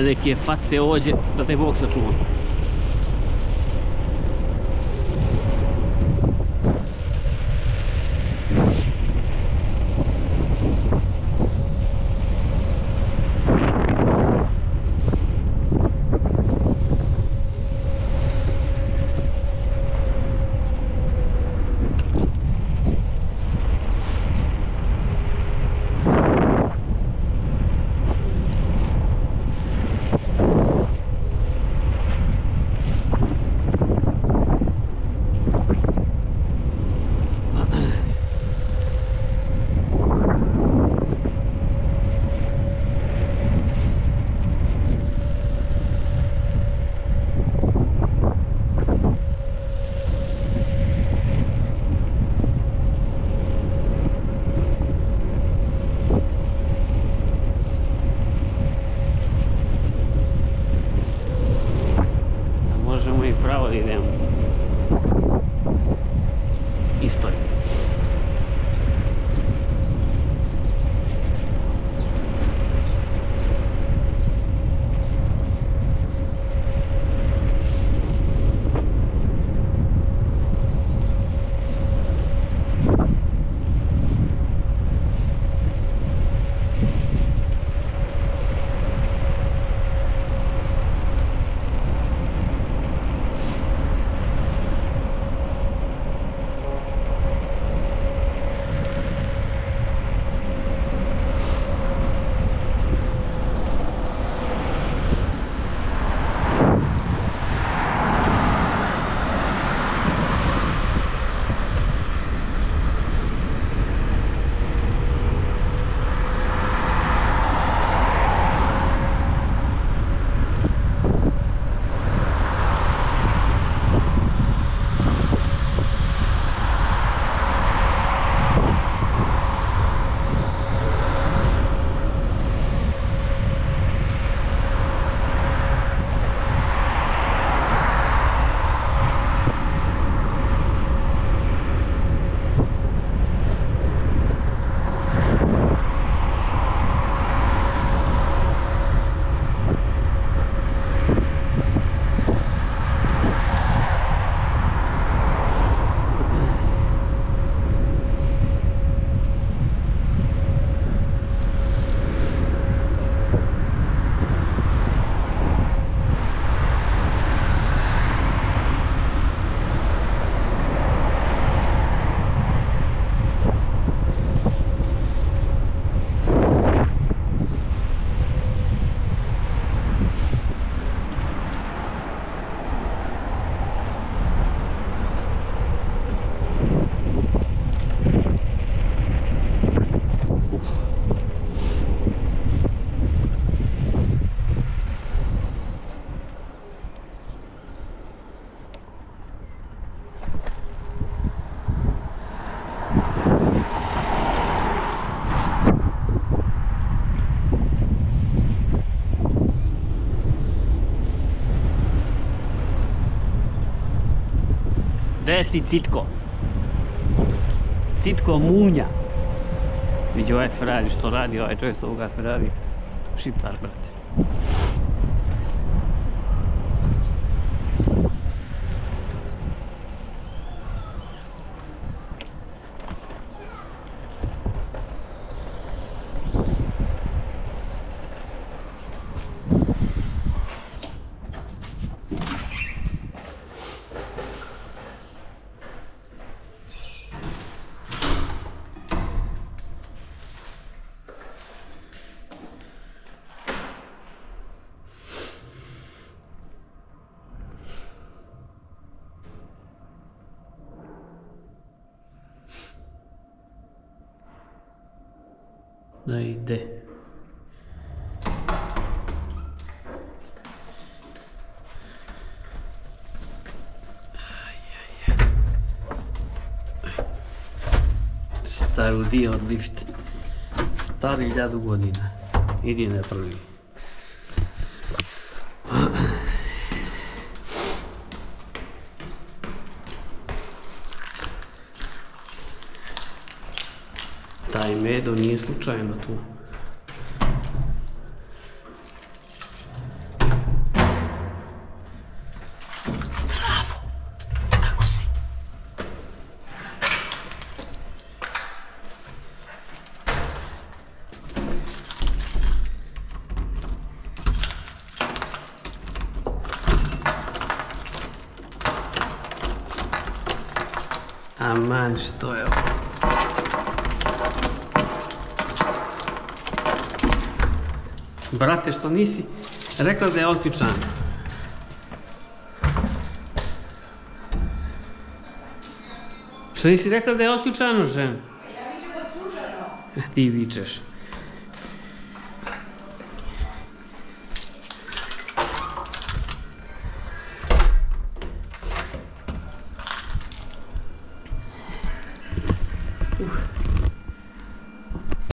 a neke face ođe, da te Bog sačuva. Idemo isto je. Gde si, Citko? Citko Munja. Vidi ovaj Ferrari što radi, ovaj čovjek s ovoga Ferrari. Šiptar, brate. Da ide. Staru dio od lift. Stari 1000 godina. Idi na prvi. Taj Medo nije slučajno tu. Aman, što je ovo? Brate, što nisi rekla da je otključan? Što nisi rekla da je otključano, žen? Ja vičem otključano. Ti vičeš.